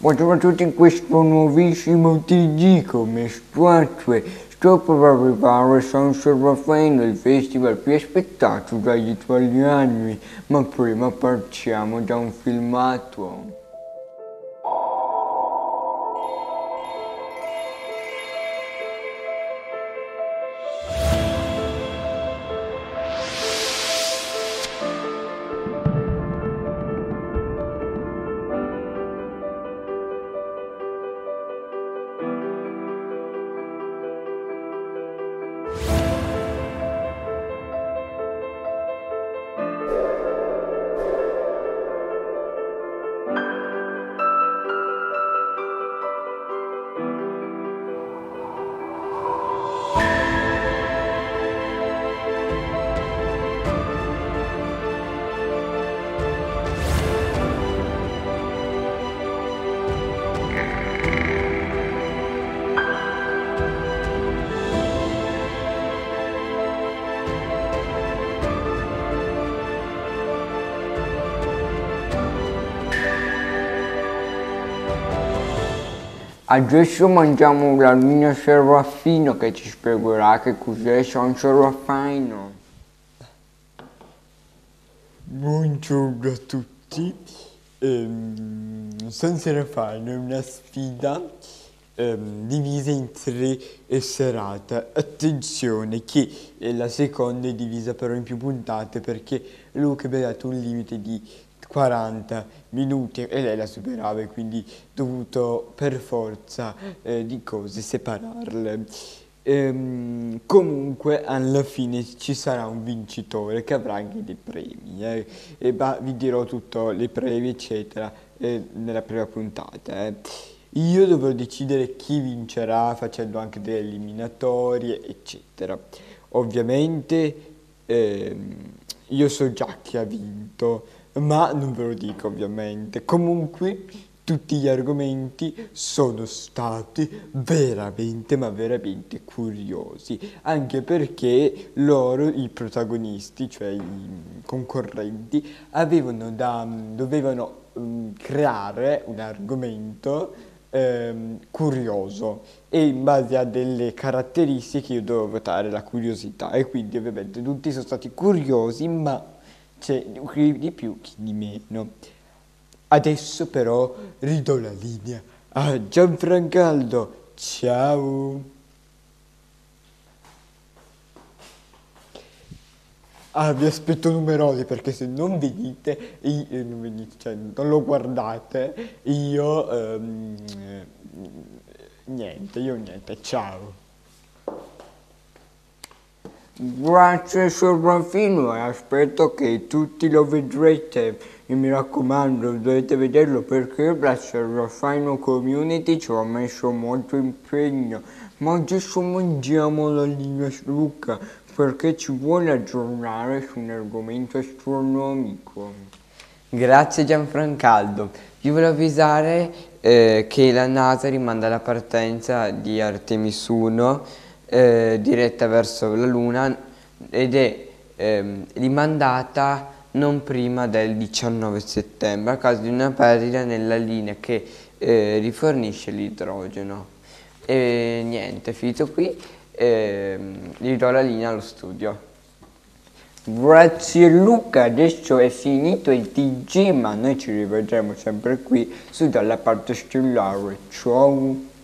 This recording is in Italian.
Buongiorno a tutti in questo nuovissimo TG, come state? Sto per arrivare a San Serafino, il festival più aspettato dagli italiani, ma prima partiamo da un filmato. Adesso mangiamo la linea Serafino che ci spiegherà che cos'è San Serafino. Buongiorno a tutti, San Serafino è una sfida divisa in tre serate. Attenzione che la seconda è divisa però in più puntate perché Luca aveva dato un limite di 40 minuti e lei la superava e quindi dovuto per forza di cose separarle. Comunque alla fine ci sarà un vincitore che avrà anche dei premi e vi dirò tutto, le premi eccetera nella prima puntata. Io dovrò decidere chi vincerà facendo anche delle eliminatorie eccetera. Ovviamente io so già chi ha vinto, ma non ve lo dico ovviamente. Comunque tutti gli argomenti sono stati veramente ma veramente curiosi, anche perché loro, i protagonisti, cioè i concorrenti, dovevano creare un argomento curioso e in base a delle caratteristiche io dovevo votare la curiosità e quindi ovviamente tutti sono stati curiosi, ma c'è chi di più, chi di meno. Adesso però ridò la linea a Gianfrancaldo. Ciao! Vi aspetto numerosi perché se non venite, cioè non lo guardate, niente, ciao! Grazie Serafino e aspetto che tutti lo vedrete e mi raccomando dovete vederlo perché la Serafino Community ci ha messo molto impegno, ma adesso mangiamo la linea Luca perché ci vuole aggiornare su un argomento astronomico. Grazie Gianfrancaldo. Vi volevo avvisare che la NASA rimanda la partenza di Artemis 1 diretta verso la Luna ed è rimandata non prima del 19 settembre a causa di una perdita nella linea che rifornisce l'idrogeno. E niente, finito qui, gli do la linea allo studio. Grazie Luca, adesso è finito il TG ma noi ci rivedremo sempre qui su Dalla Parte Stellare, ciao!